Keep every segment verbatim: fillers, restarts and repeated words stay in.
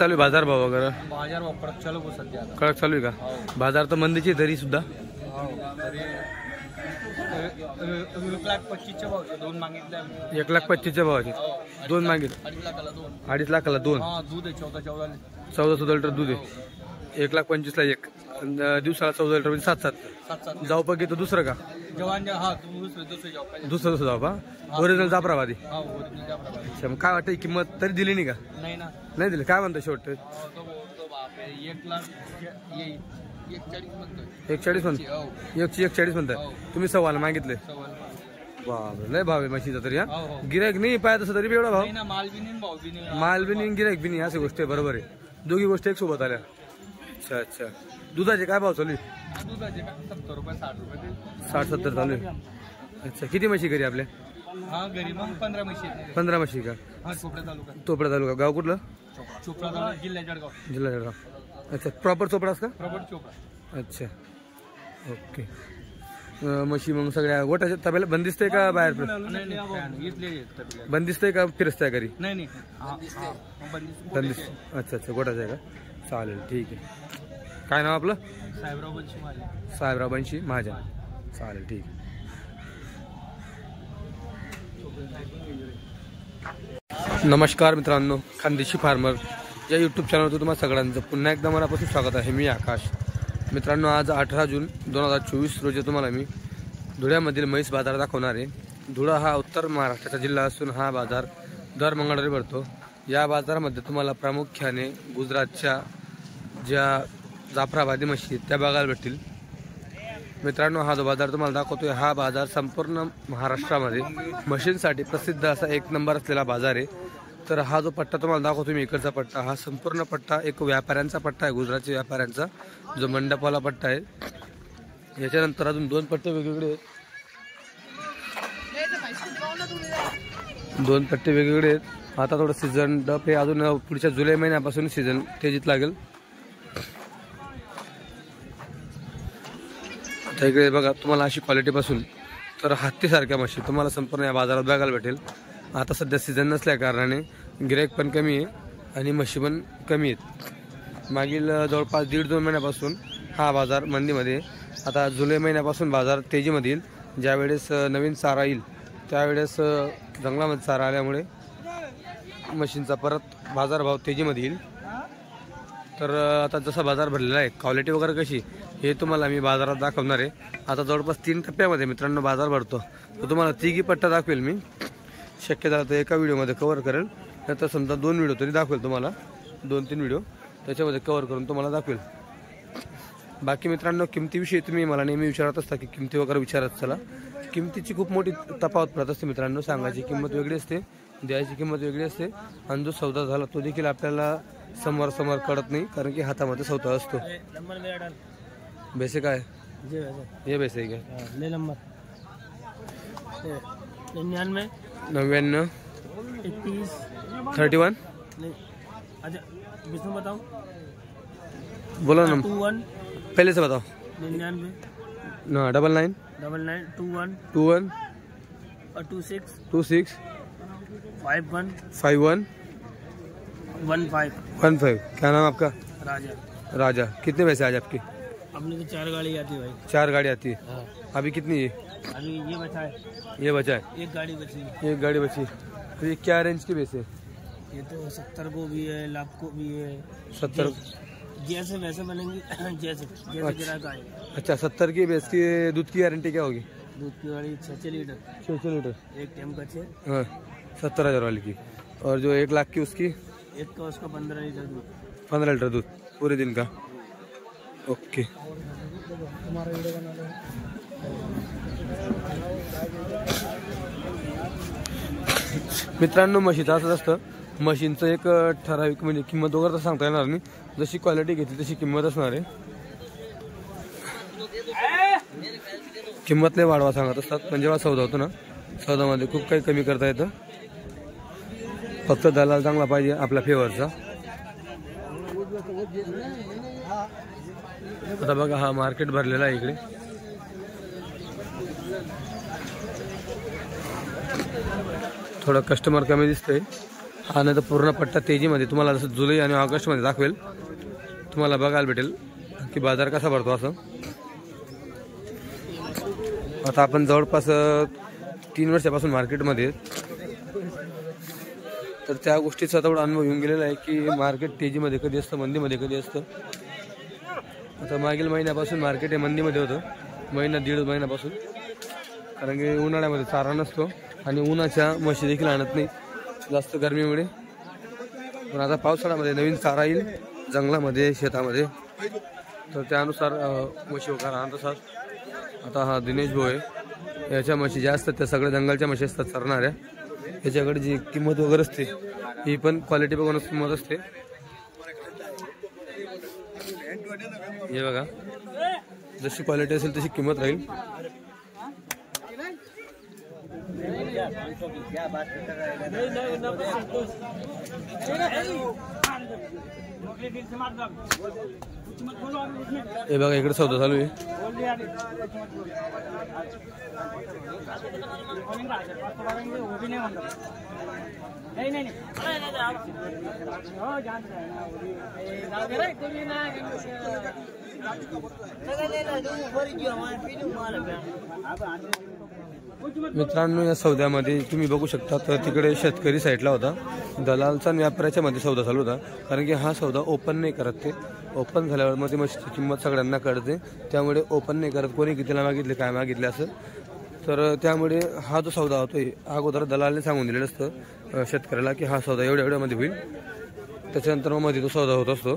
चालू आहे बाजार भाव वगैरे? बाजार भाव कडक चालू आहे सध्या. कडक चालू आहे का? बाजार तर मंदीची तरी सुद्धा एक लाख पच्चीसच्या भावाचे दोन मागितले. एक लाख पच्चीसच्या भावाचे दोन मागितले. अडीच लाखाला दोन. अडीच लाखाला दोन. दूध आहे चौदा चौदा चौदा चौदा लिटर दूध आहे. एक लाख पंचवीसला एक. दिवसाला चौदा लिटर म्हणजे सात सात सात सात. जाऊ पकी तो दुसरं का? जवान हा दुसरं दुसरं जाऊ दुसरं दुसरं जाऊ का? ओरिजिनल जाफराबादी. हा ओरिजिनल जाफराबादी. अच्छा मग काय वाटतं किंमत तरी दिली नाही का? नाही ना. नाही दिली. काय म्हणतो शेवट? तो बोलतो बापरे एक लाख येईल. एक चाळीस म्हणतोय. एक चाळीस म्हणतो. एकशे एक चाळीस म्हणताय तुम्ही. सव्वाला मागितले. बाबा लय भाव आहे म्हशीचा तरी. हा गिरायक नाही पाय तसं तरी एवढा भाव. माल बी नाही भाव बी नाही. माल बी नाही गिरायक बी नाही अशी गोष्ट आहे. बरोबर आहे. दोघी गोष्टी एक सोबत आल्या. अच्छा अच्छा. दुधाचे काय भाव चालू आहे? दुधाचे सत्तर रुपये साठ रुपये. साठ सत्तर चालू आहे. अच्छा किती म्हशी घरी आपल्या? हा घरी मग पंधरा म्हशी. पंधरा म्हशी का? हा चोपडा तालुका. चोपडा तालुका. गाव कुठलं? चोपडा तालुका जिल्हा जळगाव. जिल्हा जळगाव. अच्छा प्रॉपर चोपडाच का? प्रॉपर चोपडा. अच्छा ओके. म्हशी मग सगळ्या गोट्याच्या तब्याला बंदिस्त आहे का बाहेर? बंदिस्त आहे का फिरस्ताय घरी? नाही नाही बंदिस्त. अच्छा अच्छा गोट्याचं आहे का? चालेल ठीक आहे. काय नाव आपलं? साहेबराव बंशी महाजन. साहेबराव बंशी महाजन. चालेल ठीक आहे. नमस्कार मित्रांनो, खानदेशी फार्मर या यूट्यूब चॅनलवर तुम्हाला सगळ्यांचं पुन्हा एकदा मनापासून स्वागत आहे. मी आकाश. मित्रांनो आज अठरा जून दोन हजार चोवीस रोजी तुम्हाला मी धुळ्यामधील म्हैस बाजार दाखवणार आहे. धुळा हा उत्तर महाराष्ट्राचा जिल्हा असून हा बाजार दर मंगळवारी भरतो. या बाजारामध्ये तुम्हाला प्रामुख्याने गुजरातच्या ज्या जाफराबादी म्हशी त्या बघायला भेटतील. मित्रांनो हा जो बाजार तुम्हाला दाखवतोय हा बाजार संपूर्ण महाराष्ट्रामध्ये म्हशींसाठी प्रसिद्ध असा एक नंबर असलेला बाजार आहे. तर हा जो पट्टा तुम्हाला दाखवतो मी इकडचा पट्टा हा संपूर्ण पट्टा एक व्यापाऱ्यांचा पट्टा आहे. गुजरातच्या व्यापाऱ्यांचा जो मंडपवाला पट्टा आहे. याच्यानंतर अजून दोन पट्टे वेगवेगळे आहेत. दोन पट्टे वेगवेगळे आहेत. आता थोडं सीझन डप आहे. अजून पुढच्या जुलै महिन्यापासून सीझन तेजीत लागेल. आता इकडे बघा तुम्हाला अशी क्वालिटीपासून तर हत्तीसारख्या म्हशी तुम्हाला संपूर्ण या बाजारात बघायला भेटेल. आता सध्या सीझन नसल्या कारणाने गिराईक पण कमी आहे आणि म्हशी पण कमी आहेत. मागील जवळपास दीड दोन महिन्यापासून हा बाजार मंदीमध्ये. आता जुलै महिन्यापासून बाजार तेजीमध्ये येईल. ज्यावेळेस नवीन चारा येईल त्यावेळेस जंगलामध्ये चारा आल्यामुळे म्हशींचा परत बाजारभाव तेजीमध्ये येईल. तर आता जसा बाजार भरलेला आहे क्वालिटी वगैरे कशी हे तुम्हाला मी बाजारात दाखवणार आहे. आता जवळपास तीन टप्प्यामध्ये मित्रांनो बाजार भरतो. तर तुम्हाला तिघी पट्टा दाखवेल मी. शक्य झालं तर एका व्हिडिओमध्ये कव्हर करेल. नंतर समजा दोन व्हिडिओ तरी दाखवेल तुम्हाला. दोन तीन व्हिडिओ त्याच्यामध्ये कव्हर करून तुम्हाला दाखवेल. बाकी मित्रांनो किमतीविषयी तुम्ही मला नेहमी विचारत असता की किमती वगैरे विचारत चला. किमतीची खूप मोठी तफावत पडत असते मित्रांनो. सांगायची किंमत वेगळी असते, द्यायची किंमत वेगळी असते. आणि जो सौदा झाला तो देखील आपल्याला समोर समोर कळत नाही कारण की हातामध्ये सौदा असतो. बेसे काय ये बेसे क्या निन्यानवे नव्याण्णव इक्कीस थर्टी वन बताओ बोलो ना. टू वन पहले से बताओ. निन्यानवे ना double nine double nine two one two one two six two six five one five one one five one five. क्या नाम आपका? राजा. राजा. कितने पैसे आज आपके? अपने तो चार गाड़ी आती है भाई. चार गाड़ी आती है. हाँ. अभी कितनी है? अभी ये बचा है. ये बचा है. एक गाड़ी बची है. एक गाड़ी बची. तो ये क्या रेंज की बेस है? ये तो सत्तर को भी है, लाख को भी है. सत्तर जैसे वैसे बनेंगी. जैसे जैसे गिराक आएगा. अच्छा सत्तर की बेस की दूध की गारंटी क्या होगी? दूध की गाड़ी छः छः लीटर. छः छः लीटर एक टाइम का छः. हाँ सत्तर हज़ार वाली की. और जो एक लाख की उसकी एक का उसका पंद्रह लीटर दूध. पंद्रह लीटर दूध पूरे दिन का. ओके. मित्रांनो म्हशीचं असंच असतं. म्हशींचं एक ठराविक म्हणजे किंमत वगैरे तर सांगता येणार नाही. जशी क्वालिटी घेतली तशी किंमत असणार आहे. किंमत लय वाढवा सांगत असतात पण जेव्हा सौदा होतो ना सौदामध्ये खूप काही कमी करता येतं. फक्त दलाल चांगला पाहिजे आपल्या फेवरचा. आता बघा हा मार्केट भरलेला आहे इकडे. थोडा कस्टमर कमी दिसतंय हा नाही तर पूर्ण पट्टा तेजीमध्ये तुम्हाला जसं जुलै आणि ऑगस्टमध्ये दाखवेल तुम्हाला बघायला भेटेल की बाजार कसा भरतो असं. आता आपण जवळपास तीन वर्षापासून मार्केटमध्ये, तर त्या गोष्टीचा तेवढा अनुभव येऊन गेलेला आहे की मार्केट तेजीमध्ये कधी असतं, मंदीमध्ये कधी असतं. आता मागील महिन्यापासून मार्केट हे मंदीमध्ये होतं, महिना दीड महिन्यापासून, कारण की उन्हाळ्यामध्ये चारा नसतो आणि उन्हाच्या म्हशी देखील आणत नाही जास्त गरमीमुळे. पण आता पावसाळ्यामध्ये नवीन चारा येईल जंगलामध्ये, शेतामध्ये, तर त्यानुसार म्हशी वगैरे आणत असतात. आता हा दिनेश भाऊ आहे, याच्या म्हशी ज्या असतात त्या सगळ्या जंगलच्या म्हशी असतात चरणाऱ्या. याच्याकडे जी किंमत वगैरे असते ही पण क्वालिटी बघूनच किंमत असते. हे बघा, जशी क्वालिटी असेल तशी किंमत राहील. हे बघा इकडे सौदा चालू आहे. मित्रांनो, या सौद्यामध्ये तुम्ही बघू शकता तर तिकडे शेतकरी साईडला होता, दलालचा आणि व्यापाऱ्याच्या मध्ये सौदा चालू होता. कारण की हा सौदा ओपन नाही करत, ते ओपन झाल्यावर मग ती म्हशीची किंमत सगळ्यांना कळते, त्यामुळे ओपन नाही करत कोणी कितीला मागितले काय मागितले असं. तर त्यामुळे हा जो सौदा होतोय अगोदर दलालने सांगून दिलेलं असतं शेतकऱ्याला की हा सौदा एवढ्या एवढ्यामध्ये होईल, त्याच्यानंतर मग मध्ये तो सौदा होत असतो.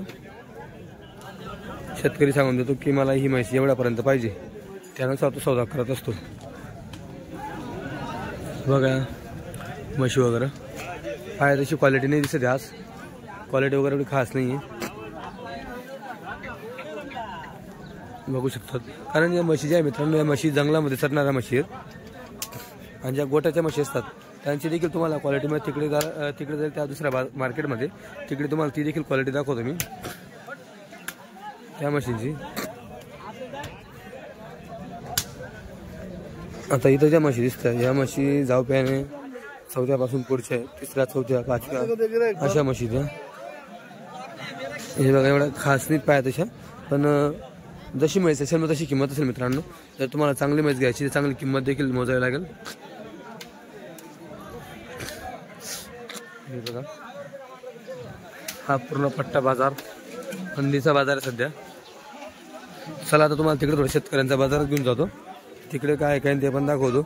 शेतकरी सांगून देतो की मला ही म्हशी एवढ्यापर्यंत पाहिजे, त्यानुसार तो सौदा करत असतो. बघा म्हशी वगैरे आहे तशी क्वालिटी नाही दिसते, आज क्वालिटी वगैरे एवढी खास नाही आहे, बघू शकतात. कारण या म्हशी ज्या मित्रांनो, या म्हशी जंगलामध्ये चरणाऱ्या म्हशी आहेत आणि ज्या गोट्याच्या म्हशी असतात त्यांची देखील तुम्हाला क्वालिटीमध्ये तिकडे जा तिकडे जाईल त्या दुसऱ्या बा मार्केटमध्ये तिकडे तुम्हाला ती देखील क्वालिटी दाखवतो मी त्या म्हशींची. आता इथं ज्या म्हशी दिसतात या म्हशी जावप्याने चौथ्यापासून पुढच्या तिसऱ्या चौथ्या पाचव्या अशा म्हशी त्या. हे बघा एवढा खास नाही पाय तशा, पण जशी म्हैस असेल मग तशी किंमत असेल मित्रांनो. जर तुम्हाला चांगली म्हैस घ्यायची तर चांगली किंमत देखील मोजावी लागेल. हे बघा हा पूर्ण पट्टा बाजार, थंडीचा बाजार आहे सध्या. चला आता तुम्हाला तिकडे थोडं शेतकऱ्यांचा बाजारात घेऊन जातो, तिकडे काय काय ते पण दाखवतो.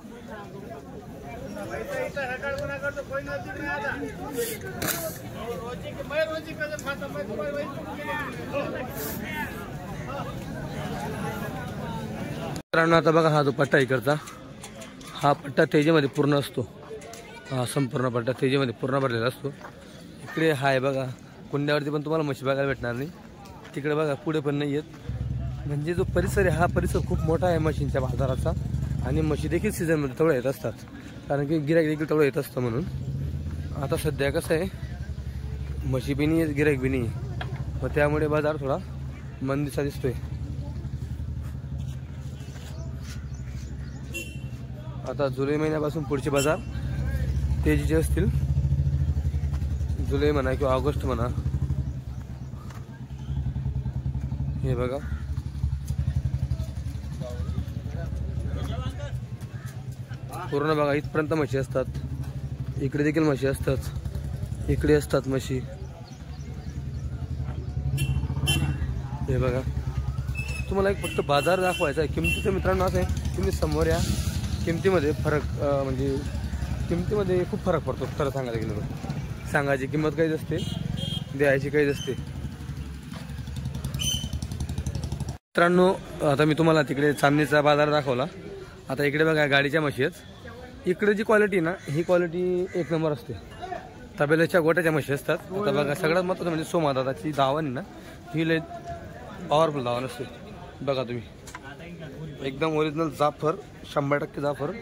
मित्रांनो आता बघा हा जो पट्टा इकडचा, हा पट्टा तेजीमध्ये पूर्ण असतो, हा संपूर्ण पट्टा तेजीमध्ये पूर्ण भरलेला असतो. इकडे हा आहे बघा, कुंड्यावरती पण तुम्हाला म्हशी बघायला भेटणार नाही, तिकडे बघा पुढे पण नाही येत. म्हणजे जो परिसर आहे हा परिसर खूप मोठा आहे म्हशींच्या बाजाराचा, आणि म्हशी देखील सीझनमध्ये तेवढं येत असतात, कारण की गिऱ्हाईक देखील तेवढं येत असतं. म्हणून आता सध्या कसं आहे, म्हशी बी नाही गिऱ्हाईक बी नाही, मग त्यामुळे बाजार थोडा मंदीचा दिसतोय. आता जुलै महिन्यापासून पुढचे बाजार तेजीचे असतील, जुलै म्हणा किंवा ऑगस्ट म्हणा. हे बघा पूर्ण बघा इथपर्यंत म्हशी असतात, इकडे देखील म्हशी असतात, इकडे असतात म्हशी. हे बघा तुम्हाला एक फक्त बाजार दाखवायचा आहे. किमतीचं मित्रांनो असं आहे, तुम्ही समोर या, किमतीमध्ये फरक म्हणजे किमतीमध्ये खूप फरक पडतो. खरं सांगायला गेलं तर सांगायची किंमत काहीच असते, द्यायची काहीच असते. मित्रांनो आता मी तुम्हाला तिकडे चांदणीचा बाजार दाखवला, आता इकडे बघा गाडीच्या म्हशी आहेत. इकडे जी क्वालिटी ना ही क्वालिटी एक नंबर असते, तबेल्याच्या गोट्याच्या म्हशी असतात. आता बघा सगळ्यात महत्त्वाचं म्हणजे सोमा दादाची दावण ना ही लय पॉवरफुल दावण असते. बघा तुम्ही एकदम ओरिजिनल जाफर, शंभर टक्के जाफर.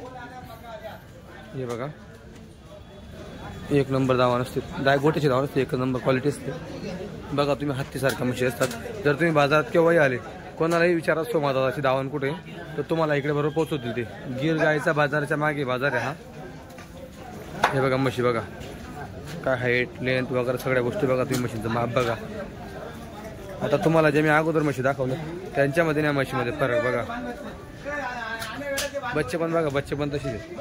हे बघा एक नंबर दावण असते, डाय गोट्याची दावण असते, एक नंबर क्वालिटी असते. बघा तुम्ही हत्तीसारख्या म्हशी असतात. जर तुम्ही बाजारात केव्हाही आले, कोणालाही विचारा सोमा दादाची दावण कुठे, तर तुम्हाला इकडे बरोबर पोहोचवतील ते. गिर गायचा बाजाराच्या मागे बाजार आहे हा. हे बघा म्हशी बघा काय हाईट लेंथ वगैरे सगळ्या गोष्टी बघा तुम्ही. मशीनचं माप बघा. आता तुम्हाला जे मी अगोदर म्हशी दाखवलं त्यांच्यामध्ये या म्हशीमध्ये फरक बघा. बच्चे पण बघा, बच्चे पण तशीच आहेत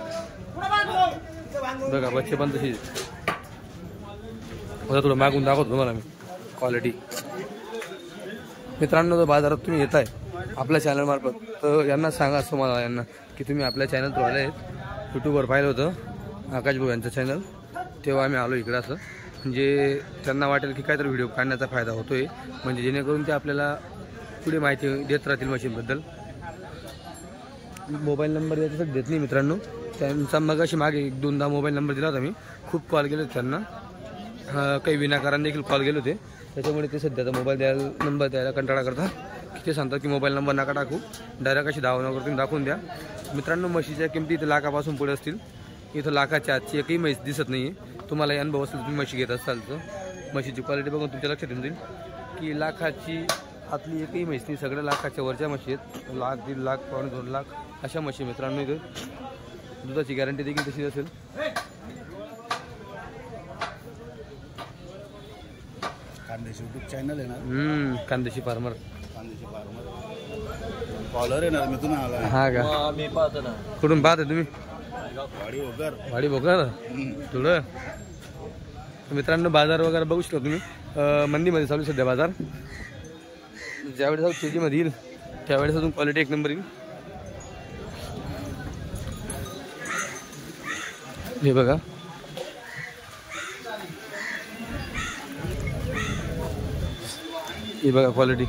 बघा, बच्चे पण तशीच आहेत. आता थोडं मागून दाखवतो तुम्हाला मी क्वालिटी. मित्रांनो, जर बाजारात तुम्ही येत आहे आपल्या चॅनलमार्फत तर यांना सांगा असं मला यांना की तुम्ही आपल्या चॅनल थ्रू आले आहेत. यूट्यूबवर पाहिलं होतं आकाश भाऊ यांचं चॅनल, तेव्हा आम्ही आलो इकडं. असं म्हणजे त्यांना वाटेल की काहीतरी व्हिडिओ काढण्याचा फायदा होतोय, म्हणजे जेणेकरून ते आपल्याला पुढे माहिती देत राहतील मशीनबद्दल. मोबाईल नंबर याच्यासाठी देत नाही मित्रांनो, त्यांचा मग अशी मागे एक दोनदा मोबाईल नंबर दिला होता मी. खूप कॉल केले होते त्यांना, काही विनाकारण देखील कॉल केले होते. त्याच्यामुळे ते सध्याचा मोबाईल द्यायला नंबर द्यायला कंटाळा करतात की ते सांगतात की मोबाईल नंबर नका टाकू, डायरेक्ट अशी धावा नंबर तुम्ही दाखवून द्या. मित्रांनो, म्हशीच्या किमती इथं लाखापासून पुढे असतील. इथं लाखाच्या आजची एकही म्हैस दिसत नाही आहे. तुम्हाला या अनुभव असेल तुम्ही म्हशी घेत असाल तर म्हशीची क्वालिटी बघून तुमच्या लक्षात येऊन जाईल की लाखाची आतली एकही म्हैस नाही, सगळ्या लाखाच्या वरच्या म्हशी आहेत. लाख दीड लाख पावणे दोन लाख अशा म्हशी मित्रांनो. इथं दुधाची गॅरंटी देखील तशी असेल. कांदेशी यूट्यूब चॅनल आहे ना, हम्म Khandeshi farmer. Khandeshi farmer caller आहे ना, मी तुम्ही आला. हा का, मी पाहतो ना. कुठून पाहता तुम्ही? वाडी वगैर वाडी भोकर थोडं. मित्रांनो, बाजार वगैरे बघू शकता तुम्ही. मंदीमध्ये चालू सध्या बाजार. ज्यावेळेस जाऊ शेतीमध्ये येईल त्यावेळेस अजून क्वालिटी एक नंबर येईल. हे बघा, हे बघा क्वालिटी.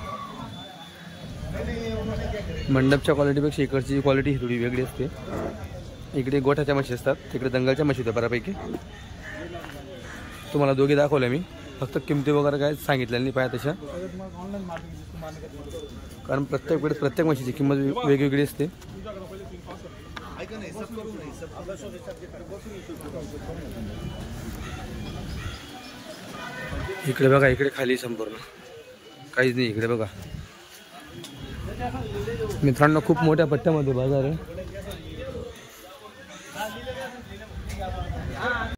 मंडपच्या क्वालिटीपेक्षा इकडची क्वालिटी थोडी वेगळी असते. इकडे गोठ्याच्या म्हशी असतात, तिकडे दंगलच्या म्हशी होत्या बऱ्यापैकी. तुम्हाला दोघे दाखवल्या मी, फक्त किमती वगैरे काय सांगितल्या नाही पाहिजे तशा, कारण प्रत्येक वेळेस प्रत्येक म्हशीची किंमत वेगवेगळी असते. इकडे बघा, इकडे खाली संपूर्ण काहीच नाही. इकडे बघा मित्रांनो, खूप मोठ्या पट्ट्यामध्ये बाजार आहे.